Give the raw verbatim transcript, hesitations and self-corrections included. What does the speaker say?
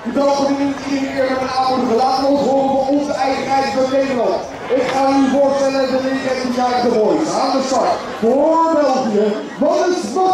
Die Belgen niet iedere keer met een aanmoedigen. Laten we ons horen voor onze eigenheid van Nederland. Ik ga u voorstellen de negentienjarige boys aan de start voor België. Wat is